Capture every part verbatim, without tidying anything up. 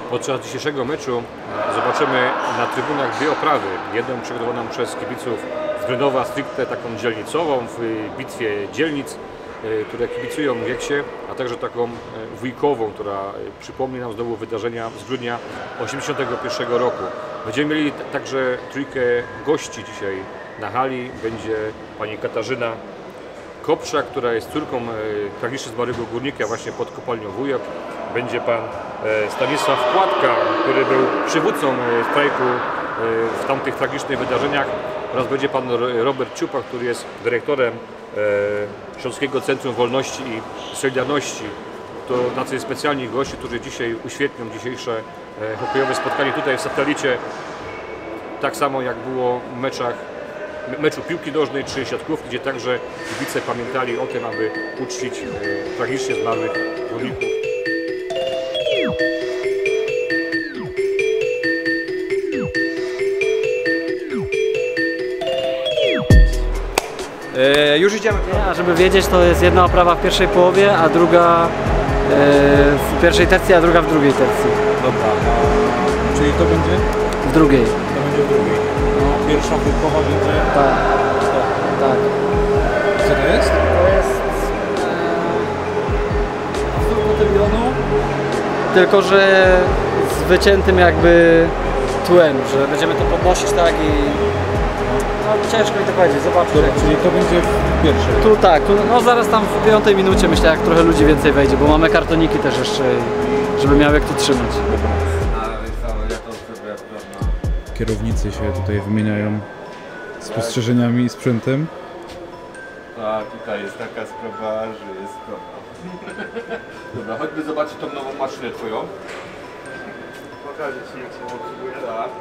Podczas dzisiejszego meczu zobaczymy na trybunach dwie oprawy. Jedną przygotowaną przez kibiców z Grynowa stricte taką dzielnicową w bitwie dzielnic, które kibicują Gieksie, a także taką wujkową, która przypomni nam znowu wydarzenia z grudnia tysiąc dziewięćset osiemdziesiątego pierwszego roku. Będziemy mieli także trójkę gości dzisiaj na hali. Będzie pani Katarzyna Kopsza, która jest córką tragicznie zmarłego górnika właśnie pod kopalnią Wujek. Będzie pan Stanisław Płatka, który był przywódcą strajku w tamtych tragicznych wydarzeniach, oraz będzie pan Robert Ciupa, który jest dyrektorem Śląskiego Centrum Wolności i Solidarności. To tacy specjalni goście, którzy dzisiaj uświetnią dzisiejsze hokejowe spotkanie tutaj w Satelicie, tak samo jak było w meczach meczu piłki nożnej czy siatkówki, gdzie także kibice pamiętali o tym, aby uczcić e, tragicznie zmarłych górników. E, już idziemy. A żeby wiedzieć, to jest jedna oprawa w pierwszej połowie, a druga e, w pierwszej tercji, a druga w drugiej tercji. Dobra. Czyli to będzie? W drugiej. To będzie w drugiej. No, pierwsza wujkowa będzie. Tak. Tak. Co to jest? To jest e, batylionu, tylko że z wyciętym jakby tłem, że będziemy to podnosić tak i no, ciężko mi to powiedzieć, zobaczcie. To, czyli to będzie w pierwszej? Tu tak, tu, no zaraz tam w piątej minucie myślę, jak trochę ludzi więcej wejdzie, bo mamy kartoniki też jeszcze, żeby miał jak tu trzymać. Kierownicy się tutaj wymieniają spostrzeżeniami i sprzętem. A tutaj jest taka sprawa, że jest problem. Dobra, chodźmy zobaczyć tą nową maszynę twoją. Pokażę ci, jak się obsługuje. Tak.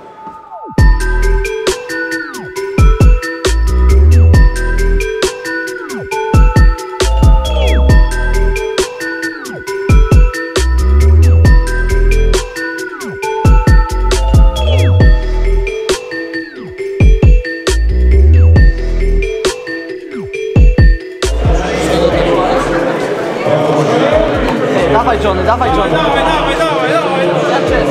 Dawaj Johnny, dawaj Johnny. Dawaj, dawaj, dawaj, dawaj. Jak jest?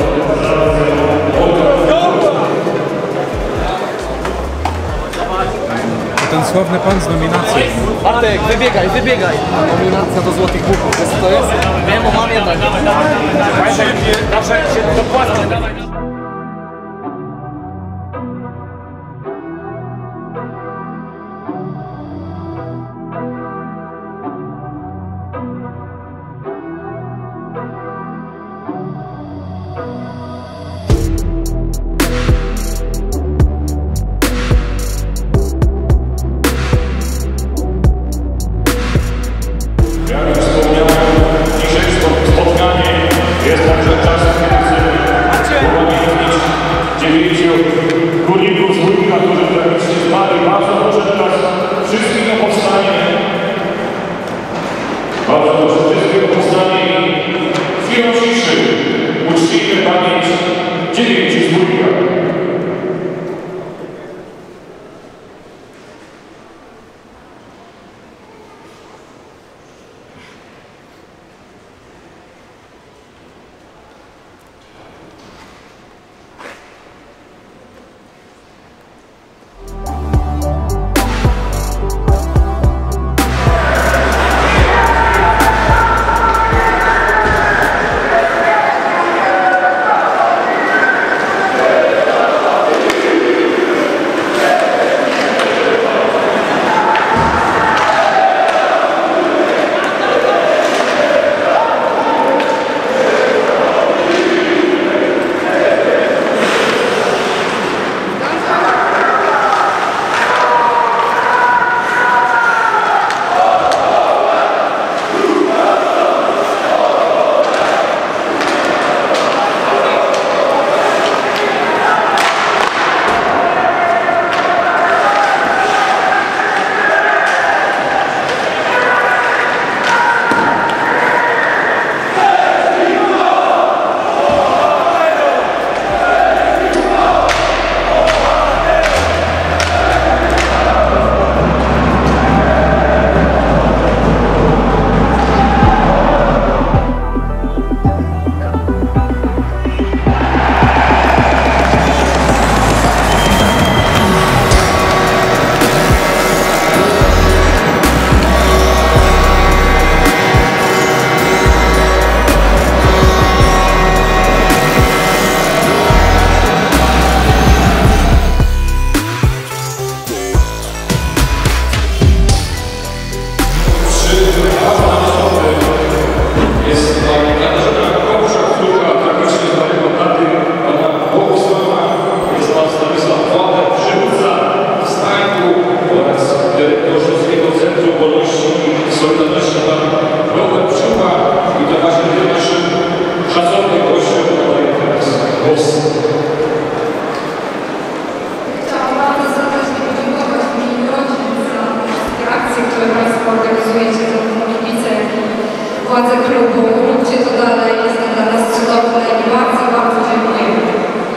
Ten sławny pan z nominacji. Bartek, wybiegaj, wybiegaj. Nominacja do Złotych Buków. Wiesz co to jest? Wiem, bo mam jednak. Zawsze się dokładnie dawaj. Górników z Wujka, którzy tragicznie zmarli. Bardzo proszę teraz wszystkich o powstanie. Bardzo proszę wszystkich o powstanie i chwilą ciszy uczcijmy pamięć dziewięciu z Wujka. władze klubu. Róbcie to dalej, jest to dla nas cudowne i bardzo, bardzo dziękujemy.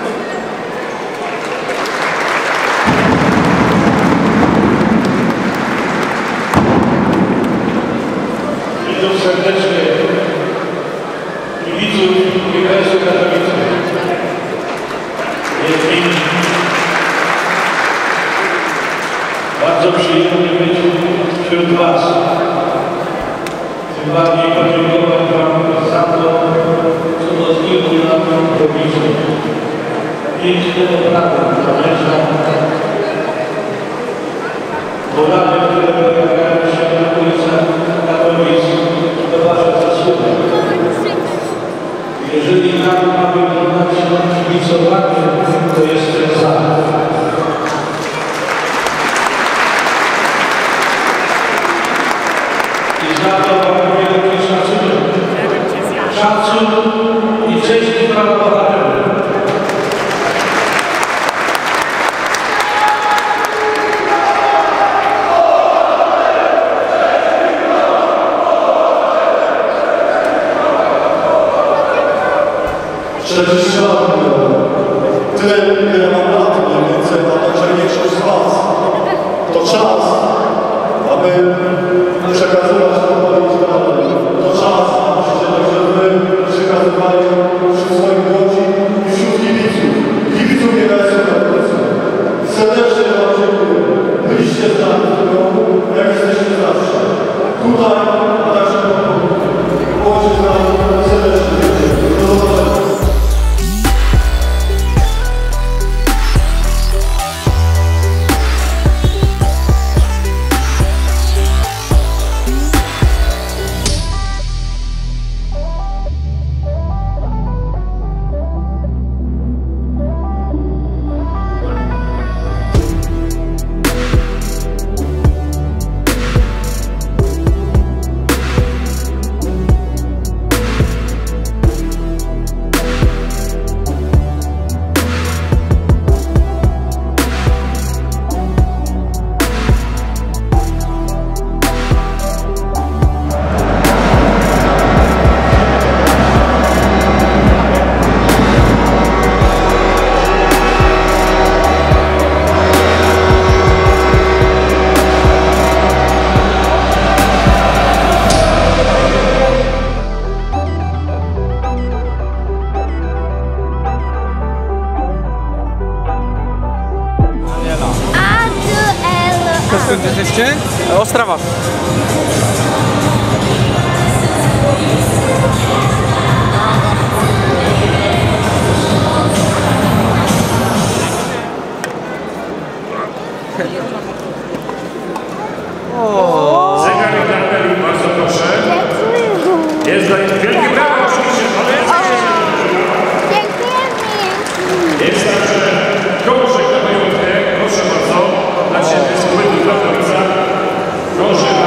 Witam serdecznie kibiców G K S-u Katowice. Jest mi bardzo przyjemnie być wśród Was. Tym bardziej podziękować Wam za to, co rozwinięło na tym prowizji. Piękne oprawy na meczach, porady, które pojawiają się na ulicach Katowic, to Wasza zasługa. Jeżeli tak ma wyglądać kibicowanie, to jestem za. I za to Wam wielki szacunek. Szacun i cześć i prawo. Przeczyszczamy tyle, ile mam lat mniej więcej, a także większość z Was. To czas, aby przekazywać to dalej. To czas, abyście także Wy przekazywali wśród swoich godzin i wśród kibiców. Kibiców G K S-u Katowice. Serdecznie Wam dziękuję. Byliście z nami w tym roku, jak jesteście zawsze. Tutaj, a także łącznie z nami serdecznie. Do zobaczenia. Skąd jesteście? Ostrawa. Zegarek dla Eli, bardzo proszę. Jest dla nich wielkie brawo, oczywiście, ale jest Jest także krążek na majątkę, proszę bardzo, dla Ciebie z Katowica. Krążek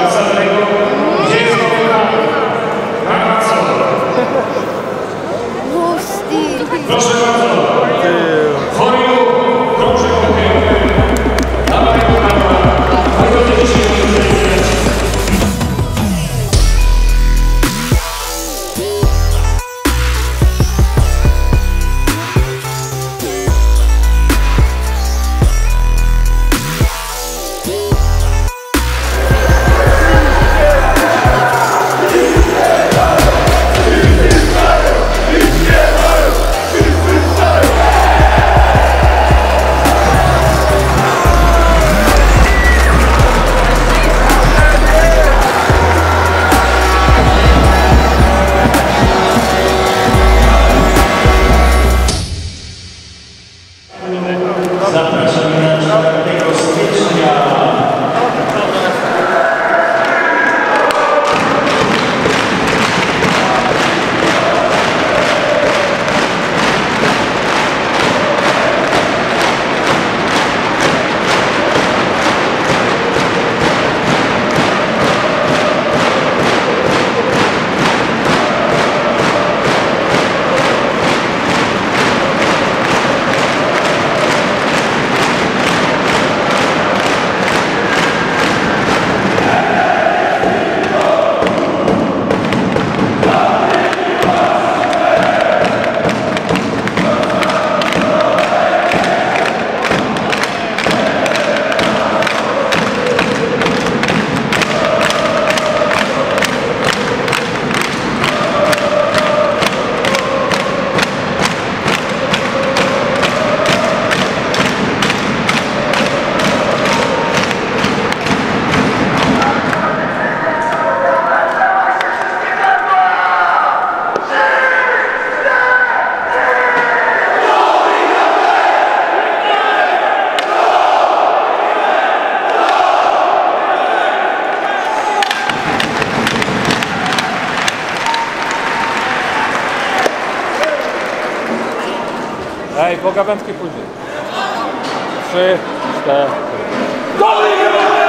Ej, pogawędki później. Trzy, cztery. Dobry!